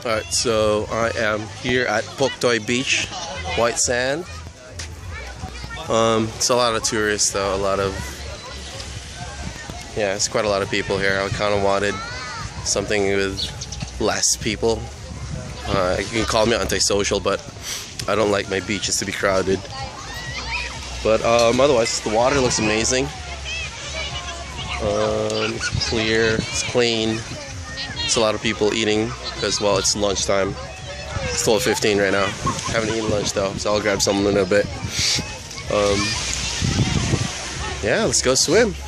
Alright, so I am here at Poktoy Beach, White Sand. It's a lot of tourists though, it's quite a lot of people here. I kind of wanted something with less people. You can call me antisocial, but I don't like my beaches to be crowded. But otherwise, the water looks amazing. It's clear, it's clean. It's a lot of people eating because, well, it's lunchtime. It's 12:15 right now. Haven't eaten lunch though, so I'll grab something in a bit. Yeah, let's go swim.